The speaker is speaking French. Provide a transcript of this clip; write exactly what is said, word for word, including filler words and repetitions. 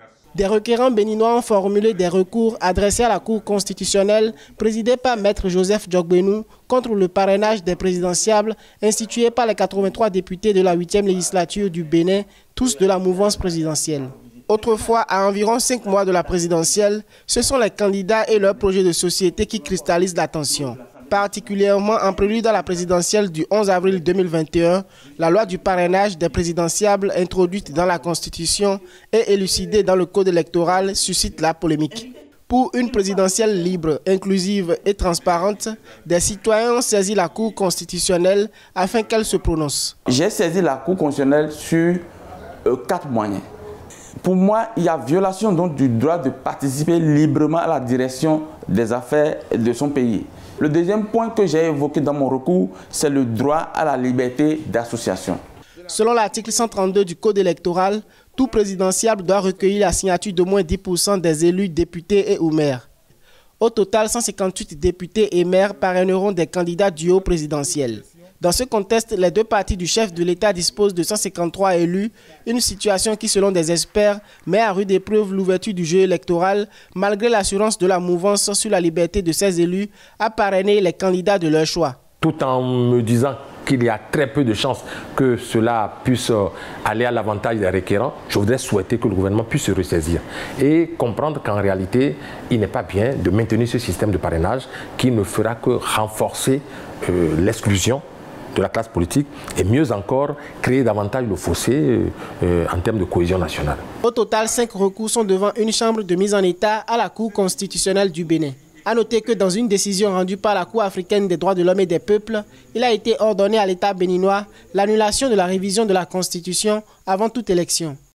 Des requérants béninois ont formulé des recours adressés à la Cour constitutionnelle présidée par Maître Joseph Djogbenou contre le parrainage des présidentiables institué par les quatre-vingt-trois députés de la huitième législature du Bénin, tous de la mouvance présidentielle. Autrefois, à environ cinq mois de la présidentielle, ce sont les candidats et leurs projets de société qui cristallisent l'attention. Particulièrement en prélude à la présidentielle du onze avril deux mille vingt et un, la loi du parrainage des présidentiables introduite dans la Constitution et élucidée dans le Code électoral suscite la polémique. Pour une présidentielle libre, inclusive et transparente, des citoyens ont saisi la Cour constitutionnelle afin qu'elle se prononce. J'ai saisi la Cour constitutionnelle sur euh, quatre moyens. Pour moi, il y a violation donc du droit de participer librement à la direction des affaires de son pays. Le deuxième point que j'ai évoqué dans mon recours, c'est le droit à la liberté d'association. Selon l'article cent trente-deux du Code électoral, tout présidentiable doit recueillir la signature d'au moins dix pour cent des élus députés et ou maires. Au total, cent cinquante-huit députés et maires parraineront des candidats du haut présidentiel. Dans ce contexte, les deux partis du chef de l'État disposent de cent cinquante-trois élus, une situation qui, selon des experts, met à rude épreuve l'ouverture du jeu électoral, malgré l'assurance de la mouvance sur la liberté de ces élus à parrainer les candidats de leur choix. Tout en me disant qu'il y a très peu de chances que cela puisse aller à l'avantage des requérants, je voudrais souhaiter que le gouvernement puisse se ressaisir et comprendre qu'en réalité, il n'est pas bien de maintenir ce système de parrainage qui ne fera que renforcer euh, l'exclusion de la classe politique et mieux encore créer davantage le fossé euh, en termes de cohésion nationale. Au total, cinq recours sont devant une chambre de mise en état à la Cour constitutionnelle du Bénin. A noter que dans une décision rendue par la Cour africaine des droits de l'homme et des peuples, il a été ordonné à l'État béninois l'annulation de la révision de la Constitution avant toute élection.